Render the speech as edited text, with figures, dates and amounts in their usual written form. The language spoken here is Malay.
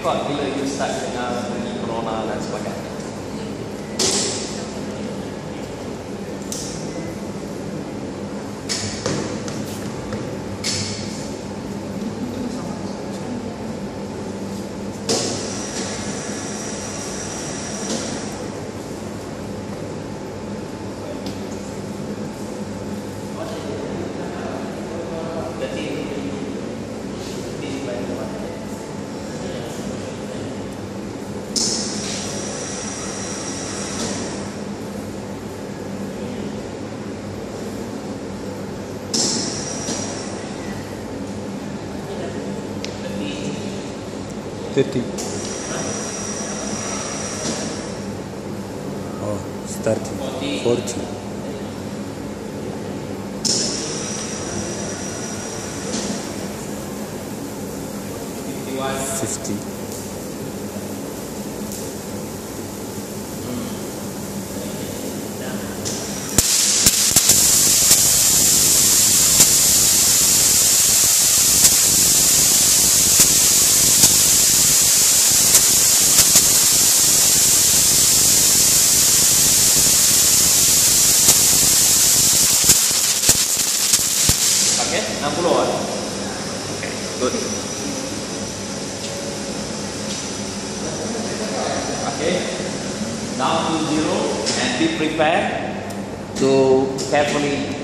record bila you start dengar bunyi corona dan sebagainya. Oh, starting 40. 50. Okay, 60-an. Okay, good. Okay, down to 0 and be prepared to carefully